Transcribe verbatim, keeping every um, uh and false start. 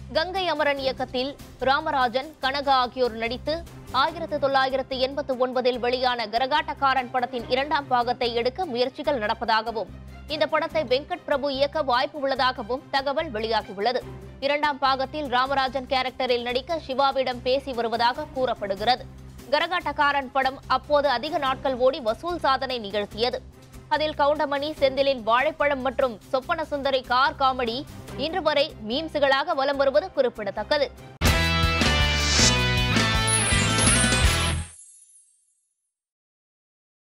கங்கை அமரன் இயக்கத்தில் ராமராஜன், கனகா ஆகியோர் நடித்து ஆயிரத்து தொள்ளாயிரத்து எண்பத்தி ஒன்பதில் வெளியான கரகாட்டக்காரன் படத்தின் இரண்டாம் பாகத்தை எடுக்க முயற்சிகள் நடப்பதாகவும், இந்த படத்தை வெங்கட் பிரபு இயக்க வாய்ப்பு உள்ளதாகவும் தகவல் வெளியாகியுள்ளது. இரண்டாம் பாகத்தில் ராமராஜன் கேரக்டரில் நடிக்க சிவாவிடம் பேசி வருவதாக கூறப்படுகிறது. கரகாட்டக்காரன் படம் அப்போது அதிக நாட்கள் ஓடி வசூல் சாதனை நிகழ்த்தியது. அதில் கவுண்டமணி, செந்திலின் வாழைப்பழம் மற்றும் சொப்பன சுந்தரி கார் காமெடி இன்று வரை மீம்ஸ்களாக வலம் வருவது குறிப்பிடத்தக்கது.